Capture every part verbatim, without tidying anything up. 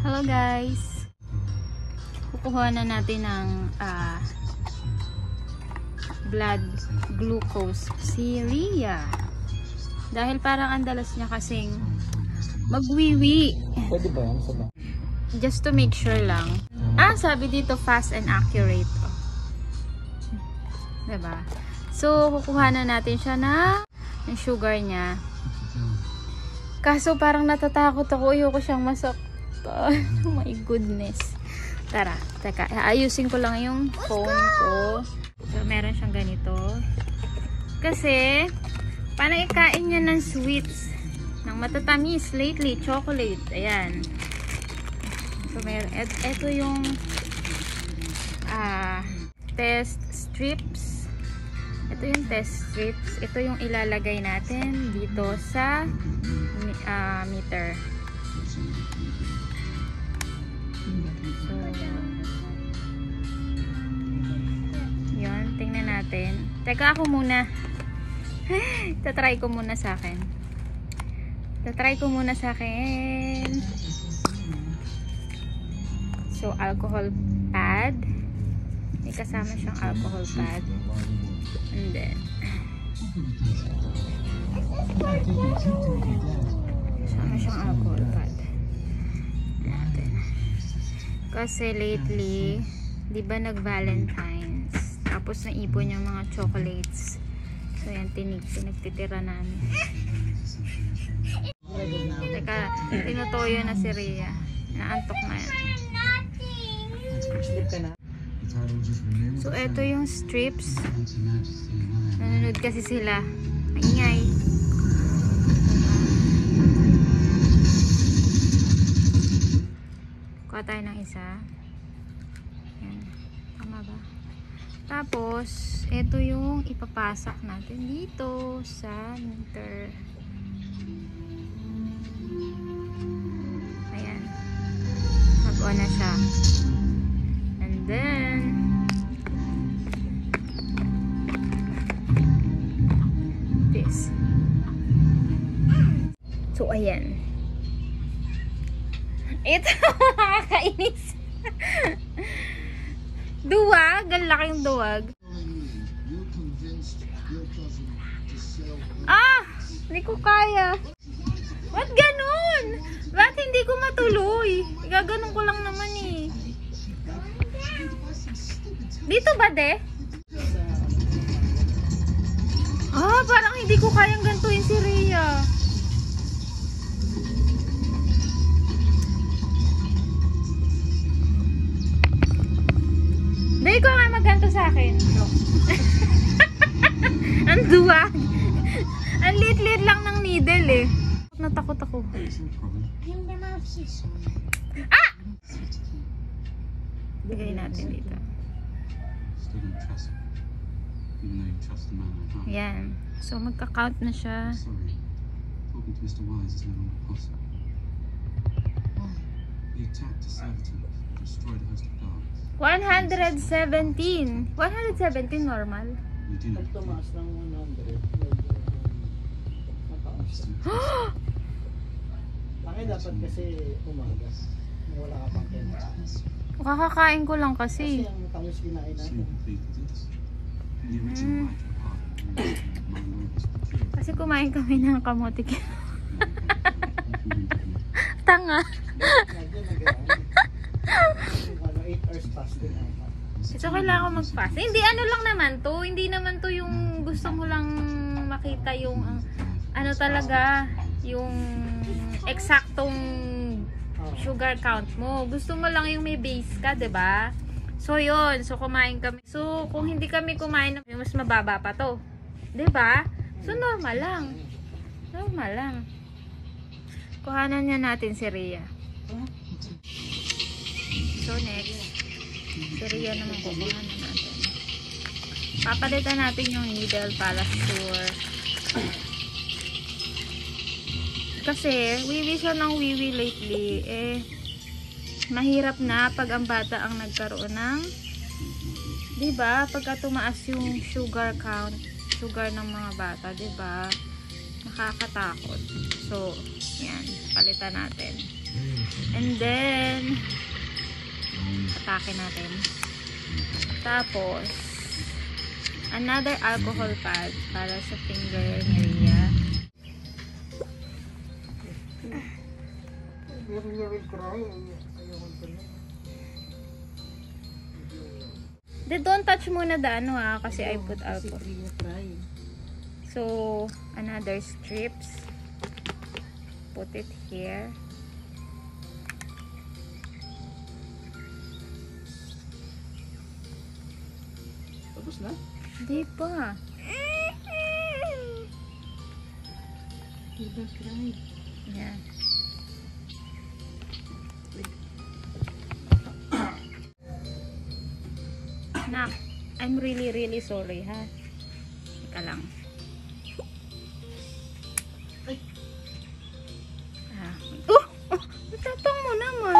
Hello guys! Kukuha na natin ng uh, blood glucose si Rhea. Dahil parang ang dalas niya kasing magwiwi. Pwede ba yan? Saba? Just to make sure lang. Ah, sabi dito fast and accurate. Oh. Diba? So, kukuha na natin siya na ng sugar niya. Kaso parang natatakot ako. Ayoko siyang masaktan. Oh my goodness. Tara, teka. Ayusin ko lang yung phone ko. So, meron siyang ganito. Kasi, parang ikain niya ng sweets. Ng matatamis lately. Chocolate. Ayan. So, meron. Et, eto yung ah, test strips. Ito yung test strips. Ito yung ilalagay natin dito sa uh, meter. So, yun. Tingnan natin. Teka ako muna. Tatry ko muna sa akin. Tatry ko muna sa akin. So, alcohol pad. May kasama siyang alcohol pad. And then, kasama siyang alcohol pad. Natin. Kasi lately, di ba nag-Valentine's? Tapos naipon yung mga chocolates. So, yan, tinig, pinagtitira namin. Teka, tinutoyo na si Rhea. Naantok na yan. So, eto yung strips. Nanonood kasi sila. Maingay. Kuha tayo ng isa. Yan. Tama ba? Tapos, eto yung ipapasak natin dito sa meter. Ayan. Mag-on na siya. And then, this. So, ayan. Ito, nakakainis. Duwag. Ang laking duwag. Ah! Hindi ko kaya. Ba't ganun? Ba't hindi ko matuloy? Gaganon ko lang naman eh. Dito ba, de? Ah, parang hindi ko kayang gantuin si Rhea. Dahil ko nga magganto sa akin. Ang duwag. Ang lit-lit lang ng needle eh. Natakot ako. Ah! Bigay natin dito. Yan. So magka-count na siya. one hundred seventeen. one hundred seventeen normal. Tumaas ng one hundred. Bakit dapat kasi umaga? Wala ka pang ten. Kakakain ko lang kasi. Kasi ang tamis kinain natin. Hmm. Kasi kumain kami ng kamote. Tanga. eight hours fasting. So, kailangan ko mag-fast. Hindi, ano lang naman to. Hindi naman to yung gusto mo lang makita yung uh, ano talaga, yung eksaktong sugar count mo. Gusto mo lang yung may base ka, diba? So, yun. So, kumain kami. So, kung hindi kami kumain, mas mababa pa to. Diba? So, normal lang. Normal lang. Kuhanan niya natin si Rhea. So, next. Si Rhea naman kukuhanan natin. Papalitan natin yung needle para sure. Kasi, wiwi siya ng wiwi lately. Eh, mahirap na pag ang bata ang nagkaroon ng, diba? Pagka tumaas yung sugar count, sugar ng mga bata, diba? Nakakatakot. So, yan. Palitan natin. And then, atake natin. Tapos, another alcohol pad para sa finger area. Then, don't touch muna the ano ha, kasi I put alcohol. So, another strips. Put it here. Tapos na? Di pa. Yan. Nak, I'm really really sorry ha. Ika lang. Ah. Oh! Oh! Natapang mo naman.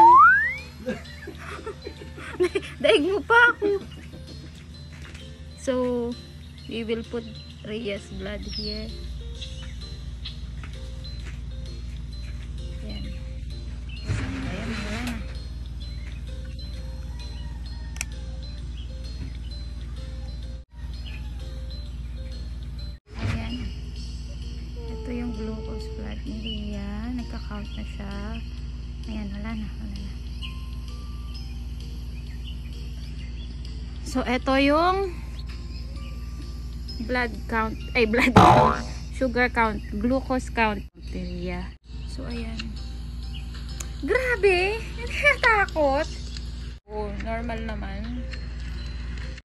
Daig mo pa ako. So, we will put Rhea's blood here. Ayan. Ayan, wala na. Ayan. Ito yung glucose blood ni Rhea. Nagka-count na siya. Ayan, wala na, wala na. So, ito yung blood count, ay blood count, sugar count, glucose count. Rhea. So, ayan. Grabe! Hindi natakot. Oh, normal naman.